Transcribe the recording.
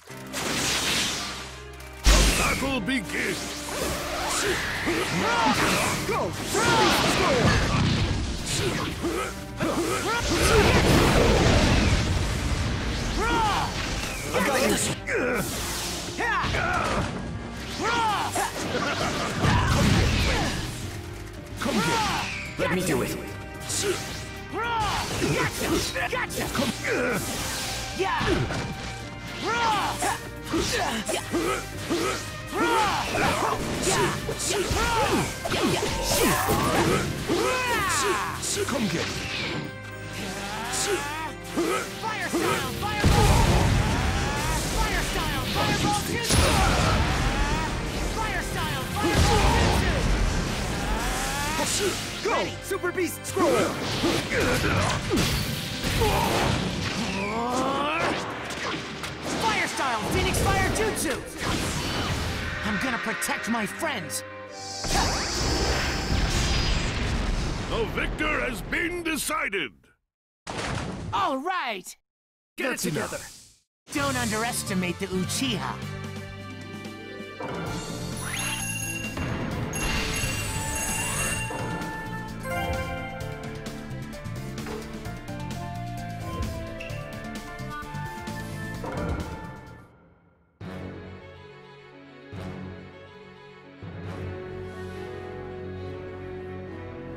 Battle begins! Go! I got you! Come here! Let me do it! Gotcha! Gotcha! Come here! Come get it! Fire style! Fireball! Fire style! Fireball jutsu! Fire style! Fireball jutsu! Go! Super Beast Scroll! Fire style! Phoenix Fire Jutsu! I'm gonna protect my friends! The victor has been decided! All right! Get it together! Don't underestimate the Uchiha.